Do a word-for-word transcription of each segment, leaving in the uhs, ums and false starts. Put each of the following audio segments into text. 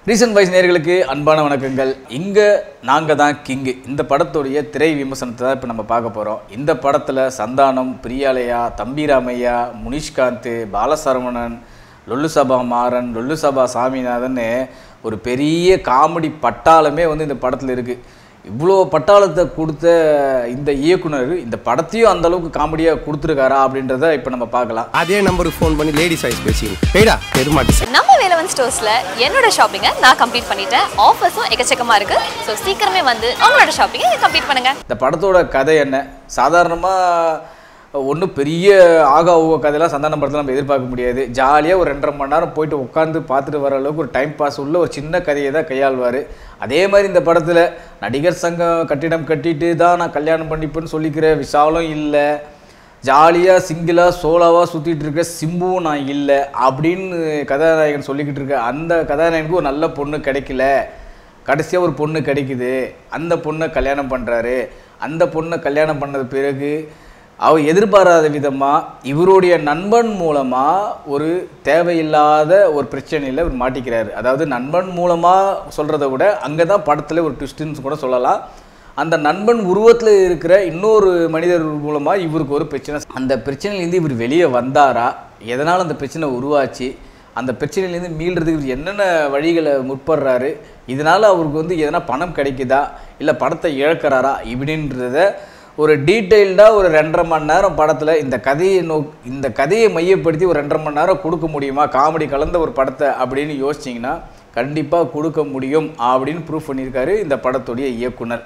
Recent voice நேயர்களுக்கு அன்பான வணக்கங்கள். இங்கே நாங்கள் தான் கிங்கு. இந்த படத்துடைய திரை விமர்சனத்தை தான் இப்போ நம்ம பார்க்க போகிறோம். இந்த படத்தில் சந்தானம், பிரியாலயா, தம்பிராமையா, முனிஷ்காந்த், பாலசரவணன், லொல்லுசபா மாறன், லொல்லுசபா சாமிநாதன் ஒரு பெரிய காமெடி பட்டாளமே வந்து இந்த படத்தில் இருக்குது. இவ்வளோ பட்டாளத்தை கொடுத்த இந்த இயக்குனர் இந்த படத்தையும் அந்த அளவுக்கு காமெடியாக கொடுத்துருக்காரா அப்படின்றத இப்போ நம்ம பார்க்கலாம். அதே நம்பருக்கு ஃபோன் பண்ணி லேடிஸ் வாய்ஸ் பேசிங்க. நம்ம வேலவன் ஸ்டோர்ஸ்ல என்னோட ஷாப்பிங்கை நான் கம்ப்ளீட் பண்ணிட்டேன். ஆஃபர்ஸும் எக்கச்சக்கமாக இருக்கு. ஸோ சீக்கிரமே வந்து உங்களோட ஷாப்பிங்கை கம்ப்ளீட் பண்ணுங்க. இந்த படத்தோட கதை என்ன? சாதாரணமாக ஒன்றும் பெரிய ஆகா ஊக கதையெல்லாம் சந்தானம் படத்தில் நம்ம எதிர்பார்க்க முடியாது. ஜாலியாக ஒரு ரெண்டரை மணி நேரம் போயிட்டு உட்காந்து பார்த்துட்டு வர அளவுக்கு ஒரு டைம் பாஸ் உள்ள ஒரு சின்ன கதையை தான் கையாள்வார். அதே மாதிரி இந்த படத்தில் நடிகர் சங்கம் கட்டிடம் கட்டிட்டு தான் நான் கல்யாணம் பண்ணிப்பேன்னு சொல்லிக்கிற விஷாலும் இல்லை, ஜாலியாக சிங்கிளாக சோலாவாக சுற்றிட்டு இருக்க சிம்புவும் நான் இல்லை அப்படின்னு கதாநாயகன் சொல்லிக்கிட்டு இருக்க அந்த கதாநாயகனுக்கு ஒரு நல்ல பொண்ணு கிடைக்கல. கடைசியாக ஒரு பொண்ணு கிடைக்குது. அந்த பொண்ணை கல்யாணம் பண்ணுறாரு. அந்த பொண்ணை கல்யாணம் பண்ணது பிறகு அவர் எதிர்பாராத விதமாக இவருடைய நண்பன் மூலமாக ஒரு தேவையில்லாத ஒரு பிரச்சனையில் இவர் மாட்டிக்கிறார். அதாவது நண்பன் மூலமாக சொல்கிறத விட அங்கே தான் படத்தில் ஒரு ட்விஸ்ட்டுன்னு கூட சொல்லலாம். அந்த நண்பன் உருவத்தில் இருக்கிற இன்னொரு மனிதர் மூலமாக இவருக்கு ஒரு பிரச்சனை. அந்த பிரச்சனையிலேருந்து இவர் வெளியே வந்தாரா? எதனால் அந்த பிரச்சனை உருவாச்சு? அந்த பிரச்சனையிலேருந்து மீள்றதுக்கு இவர் என்னென்ன வழிகளை முற்படுறாரு? இதனால் அவருக்கு வந்து எதனா பணம் கிடைக்குதா இல்லை படத்தை இழக்கிறாரா இப்படின்றத ஒரு டீட்டெயில்டாக ஒரு ரெண்டரை மணி நேரம் படத்தில் இந்த கதையை நோ இந்த கதையை மையப்படுத்தி ஒரு ரெண்டரை மணி நேரம் கொடுக்க முடியுமா காமெடி கலந்த ஒரு படத்தை அப்படின்னு யோசிச்சிங்கன்னா கண்டிப்பாக கொடுக்க முடியும் அப்படின்னு ப்ரூவ் பண்ணியிருக்காரு இந்த படத்துடைய இயக்குனர்.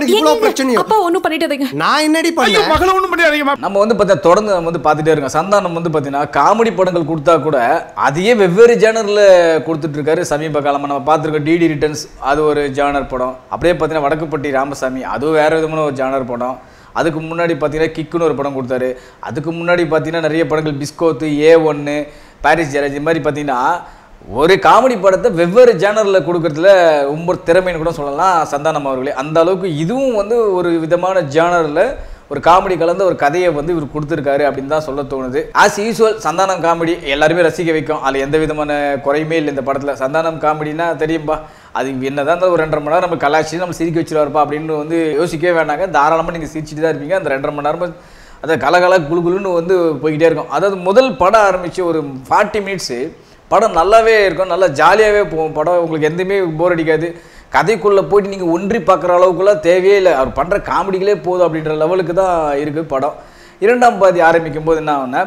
நம்ம வந்து பார்த்தா தொடர்ந்து நம்ம வந்து பார்த்துட்டே இருக்கோம். சந்தானம் வந்து பார்த்தீங்கன்னா காமெடி படங்கள் கொடுத்தா கூட அதையே வெவ்வேறு ஜேனரில் கொடுத்துட்டு இருக்காரு. சமீப காலமாக நம்ம பார்த்துருக்கோம் டிடி ரிட்டர்ன்ஸ், அது ஒரு ஜானர் படம். அப்படியே பார்த்தீங்கன்னா வடக்குப்பட்டி ராமசாமி, அதுவும் வேறு விதமான ஒரு ஜானர் படம். அதுக்கு முன்னாடி பார்த்தீங்கன்னா கிக்குன்னு ஒரு படம் கொடுத்தாரு. அதுக்கு முன்னாடி பார்த்தீங்கன்னா நிறைய படங்கள் பிஸ்கோத்து, ஏ ஒன்று, பாரிஸ் ஜெயராஜ், இது மாதிரி பார்த்தீங்கன்னா ஒரு காமெடி படத்தை வெவ்வேறு ஜேனரில் கொடுக்கறதுல ரொம்ப திறமைன்னு கூட சொல்லலாம் சந்தானம் அவர்களே. அந்த அளவுக்கு இதுவும் வந்து ஒரு விதமான ஜேனரில் ஒரு காமெடி கலந்த ஒரு கதையை வந்து இவர் கொடுத்துருக்காரு அப்படின்னு தான் சொல்ல தோணுது. ஆஸ் யூஸ்வல் சந்தானம் காமெடி எல்லாருமே ரசிக்க வைக்கும். அதில் எந்த விதமான குறையுமே இல்லை இந்த படத்தில். சந்தானம் காமெடினா தெரியும்பா, அது என்னதான் இருந்தால் ஒரு ரெண்டரை மணி நேரம் நம்ம கலாச்சி நம்ம சிரிக்க வச்சுருவாருப்பா அப்படின்னு வந்து யோசிக்கவே வேண்டாங்க. தாராளமாக நீங்கள் சிரிச்சுட்டு தான் இருப்பீங்க. அந்த ரெண்டரை மணி நேரம் அதை கலகல குழு குழுன்னு வந்து போய்கிட்டே இருக்கும். அதாவது முதல் படம் ஆரம்பித்து ஒரு ஃபார்ட்டி மினிட்ஸு படம் நல்லாவே இருக்கும், நல்லா ஜாலியாகவே போகும். படம் உங்களுக்கு எதுவுமே போர் அடிக்காது. கதைக்குள்ளே போயிட்டு நீங்கள் ஒன்றி பார்க்குற அளவுக்குலாம் தேவையே இல்லை. அவர் பண்ணுற காமெடிகளே போதும் அப்படின்ற லெவலுக்கு தான் இருக்குது படம். இரண்டாம் பாதி ஆரம்பிக்கும் போது என்ன ஆகுனா,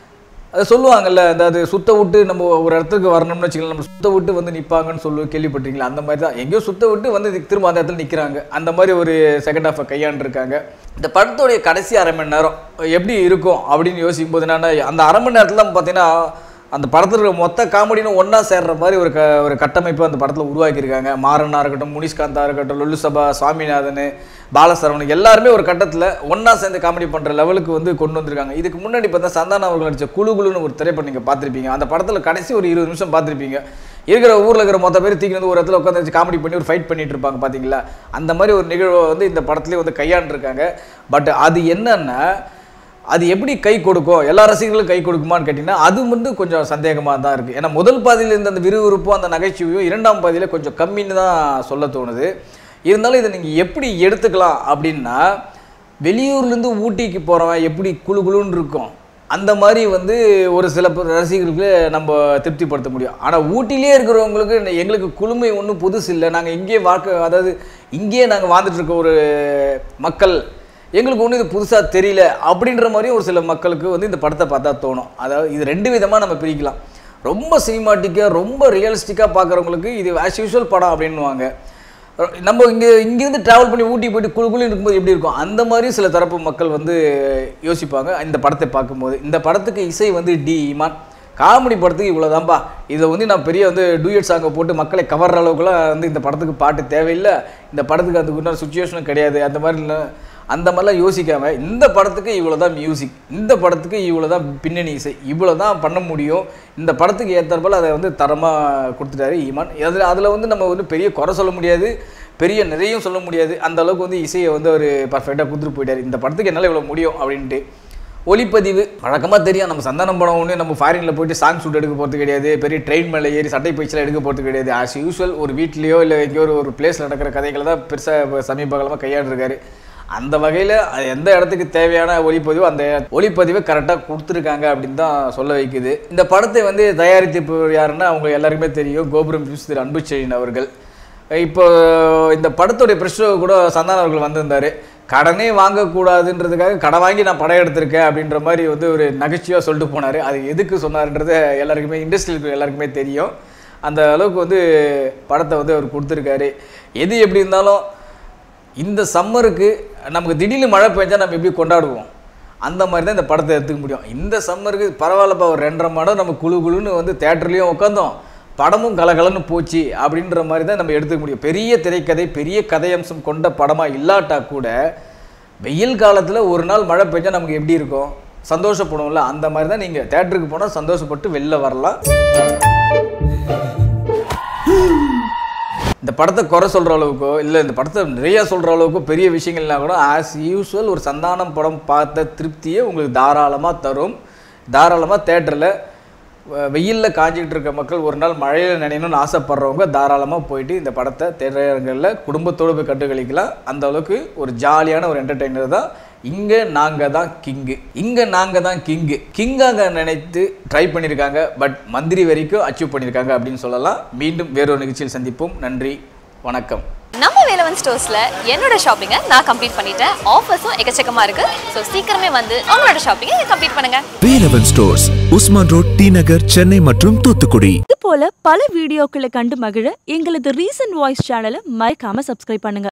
அதை சொல்லுவாங்கல்ல, அதாவது சுத்த விட்டு நம்ம ஒரு இடத்துக்கு வரணும்னு வச்சுக்கலாம், நம்ம சுத்த விட்டு வந்து நிற்பாங்கன்னு சொல்லி கேள்விப்பட்டிருக்கீங்களா? அந்த மாதிரி தான் எங்கேயோ சுத்த விட்டு வந்து திரும்ப அந்த இடத்துல நிற்கிறாங்க. அந்த மாதிரி ஒரு செகண்ட் ஹாஃபை கையாண்டுருக்காங்க. இந்த படத்துடைய கடைசி அரை மணி நேரம் எப்படி இருக்கும் அப்படின்னு யோசிக்கும் போது என்னன்னா, அந்த அரை மணி நேரத்தில் பார்த்தீங்கன்னா அந்த படத்தில் மொத்த காமெடின்னு ஒன்றா சேர்ற மாதிரி ஒரு க ஒரு கட்டமைப்பு அந்த படத்தில் உருவாக்கியிருக்காங்க. மாறனாக இருக்கட்டும், முனிஷ்காந்தாக இருக்கட்டும், லொல்லுசபா சாமிநாதன், பாலசரவணன் எல்லாருமே ஒரு கட்டத்தில் ஒன்றா சேர்ந்து காமெடி பண்ணுற லெவலுக்கு வந்து கொண்டு வந்திருக்காங்க. இதுக்கு முன்னாடி பார்த்தா சந்தானம் அவர்கள் நடித்த குழு குழுன்னு ஒரு திரைப்படம் நீங்கள் பார்த்துருப்பீங்க. அந்த படத்தில் கடைசி ஒரு இருபது நிமிஷம் பார்த்துருப்பீங்க. இருக்கிற ஊரில் இருக்கிற மொத்த பேர் தூக்கி வந்து ஒரு இடத்துல உட்காந்து வச்சு காமெடி பண்ணி ஒரு ஃபைட் பண்ணிட்டு இருப்பாங்க பார்த்தீங்களா? அந்த மாதிரி ஒரு நிகழ்வை வந்து இந்த படத்துலேயே வந்து கையாண்டுருக்காங்க. பட் அது என்னன்னா, அது எப்படி கை கொடுக்கும், எல்லா ரசிகர்களும் கை கொடுக்குமான்னு கேட்டிங்கன்னா அது வந்து கொஞ்சம் சந்தேகமாக தான் இருக்குது. ஏன்னா முதல் பாதியில் இருந்த அந்த விறுவிறுப்பும் அந்த நகைச்சுவையும் இரண்டாம் பாதியில் கொஞ்சம் கம்மின்னு தான் சொல்ல தோணுது. இருந்தாலும் இதை நீங்கள் எப்படி எடுத்துக்கலாம் அப்படின்னா, வெளியூர்லேருந்து ஊட்டிக்கு போகிறவன் எப்படி குழு குழுன்னு இருக்கும் அந்த மாதிரி வந்து ஒரு சில ரசிகர்களுக்கு நம்ம திருப்திப்படுத்த முடியும். ஆனால் ஊட்டிலே இருக்கிறவங்களுக்கு எங்களுக்கு குழுமை ஒன்றும் புதுசு இல்லை, நாங்கள் இங்கேயே வாழ்க்கை, அதாவது இங்கேயே நாங்கள் வாழ்ந்துட்டு இருக்க ஒரு மக்கள், எங்களுக்கு ஒன்றும் இது புதுசாக தெரியல அப்படின்ற மாதிரியும் ஒரு சில மக்களுக்கு வந்து இந்த படத்தை பார்த்தா தோணும். அதாவது இது ரெண்டு விதமாக நம்ம பிரிக்கலாம். ரொம்ப சினிமாட்டிக்காக ரொம்ப ரியலிஸ்டிக்காக பார்க்குறவங்களுக்கு இது ஆஸ் யூஷுவல் படம் அப்படின்னுவாங்க. நம்ம இங்கே இங்கேருந்து ட்ராவல் பண்ணி ஊட்டி போய்ட்டு குழு குழு இருக்கும்போது எப்படி இருக்கும் அந்த மாதிரி சில தரப்பு மக்கள் வந்து யோசிப்பாங்க இந்த படத்தை பார்க்கும்போது. இந்த படத்துக்கு இசை வந்து டி இமான். காமெடி படத்துக்கு இவ்வளோதான்ப்பா, இதை வந்து நான் பெரிய வந்து டூயட் சாங்கை போட்டு மக்களை கவர்ற அளவுக்குலாம் வந்து இந்த படத்துக்கு பாட்டு தேவையில்லை, இந்த படத்துக்கு அதுக்கு இன்னொரு சுச்சுவேஷனும் கிடையாது, அந்த மாதிரி இல்லை, அந்த மாதிரிலாம் யோசிக்காமல் இந்த படத்துக்கு இவ்வளோ தான் மியூசிக், இந்த படத்துக்கு இவ்வளோ தான் பின்னணி இசை, இவ்வளோ தான் பண்ண முடியும், இந்த படத்துக்கு ஏற்றாற்போல் அதை வந்து தரமாக கொடுத்துட்டாரு ஈமான். அதில் அதில் வந்து நம்ம வந்து பெரிய குறை சொல்ல முடியாது, பெரிய நிறையும் சொல்ல முடியாது. அந்த அளவுக்கு வந்து இசையை வந்து அவர் பர்ஃபெக்டாக கொடுத்துட்டு போயிட்டார். இந்த படத்துக்கு என்னால் இவ்வளோ முடியும் அப்படின்ட்டு ஒளிப்பதிவு வழக்கமாக தெரியும். நம்ம சந்தானம் படம் ஒன்று நம்ம ஃபாரினில் போயிட்டு சாங் ஷூட் எடுக்க போகிறது கிடையாது. பெரிய ட்ரெயின் மேலே ஏறி சட்டை பயிற்சியில் எடுக்க போகிறது கிடையாது. ஆஸ் யூஸ்வல் ஒரு வீட்லேயோ இல்லை எங்கேயோ ஒரு ஒரு பிளேஸில் நடக்கிற கதைகளை தான் பெருசாக சமீப காலமாக கையாண்டிருக்காரு. அந்த வகையில் எந்த இடத்துக்கு தேவையான ஒளிப்பதிவு அந்த ஒளிப்பதிவை கரெக்டாக கொடுத்துருக்காங்க அப்படின்னு தான் சொல்ல வைக்குது. இந்த படத்தை வந்து தயாரித்து யாருன்னா அவங்க எல்லாருக்குமே தெரியும், கோபுரம் ஃபிலிம்ஸ் திரு அன்புச்செழியன் அவர்கள். இப்போ இந்த படத்துடைய ப்ரெஷ் கூட சந்தானம் அவர்கள் வந்திருந்தார். கடனே வாங்கக்கூடாதுன்றதுக்காக கடன் வாங்கி நான் படம் எடுத்திருக்கேன் அப்படின்ற மாதிரி வந்து ஒரு நகைச்சுவையாக சொல்லிட்டு போனார். அது எதுக்கு சொன்னார்ன்றது எல்லாருக்குமே இண்டஸ்ட்ரியில் எல்லாருக்குமே தெரியும். அந்த அளவுக்கு வந்து படத்தை வந்து அவர் கொடுத்துருக்காரு. எது எப்படி இருந்தாலும் இந்த சம்மருக்கு நமக்கு திடீர்னு மழை பெஞ்சால் நம்ம எப்படி கொண்டாடுவோம், அந்த மாதிரி தான் இந்த படத்தை எடுத்துக்க முடியும். இந்த சம்மருக்கு பரவாயில்லப்பா, ஒரு ரெண்டரை மடம் நம்ம குழு குழுன்னு வந்து தேட்டர்லேயும் உட்காந்தோம், படமும் கலகலன்னு போச்சு அப்படின்ற மாதிரி தான் நம்ம எடுத்துக்க முடியும். பெரிய திரைக்கதை பெரிய கதையம்சம் கொண்ட படமாக இல்லாட்டா கூட வெயில் காலத்தில் ஒரு நாள் மழை பெஞ்சால் நமக்கு எப்படி இருக்கும், சந்தோஷப்படுவோம்ல. அந்த மாதிரி தான் நீங்கள் தேட்டருக்கு போனால் சந்தோஷப்பட்டு வெளில வரலாம். இந்த படத்தை குறை சொல்கிற அளவுக்கோ இல்லை இந்த படத்தை நிறையா சொல்கிற அளவுக்கோ பெரிய விஷயங்கள்னா கூட ஆஸ் யூஸ்வல் ஒரு சந்தானம் படம் பார்த்த திருப்தியை உங்களுக்கு தாராளமாக தரும். தாராளமாக தேட்டரில் வெயிலில் காஞ்சிக்கிட்டு இருக்க மக்கள் ஒரு நாள் மழையில் நினைக்கணும்னு ஆசைப்படுறவங்க தாராளமாக போயிட்டு இந்த படத்தை திரையரங்களில் குடும்பத்தோடு போய் கண்டுகளிக்கலாம். அந்த அளவுக்கு ஒரு ஜாலியான ஒரு என்டர்டெய்னர் தான். இங்கே நாங்கள் தான் கிங்கு, இங்கே நாங்கள் தான் கிங்கு கிங்காக நினைத்து ட்ரை பண்ணியிருக்காங்க. பட் மந்திரி வரைக்கும் அச்சீவ் பண்ணியிருக்காங்க அப்படின்னு சொல்லலாம். மீண்டும் வேறொரு நிகழ்ச்சியில் சந்திப்போம். நன்றி, வணக்கம். நம்ம வேலவன் ஸ்டோர்ஸ்ல என்னோட ஷாப்பிங்கை நான் கம்ப்ளீட் பண்ணிட்டேன். ஆஃபர்ஸும் எக்கச்சக்கமா இருக்கு. ஸோ சீக்கிரமே வந்து உங்களோட ஷாப்பிங்கை கம்ப்ளீட் பண்ணுங்க. வேலவன் ஸ்டோர்ஸ், உஸ்மான் ரோட், டி நகர், சென்னை மற்றும் தூத்துக்குடி. இது போல பல வீடியோக்களை கண்டு மகிழ எங்களது ரீசன்ட் வாய்ஸ் சேனலை மறக்காம சப்ஸ்கிரைப் பண்ணுங்க.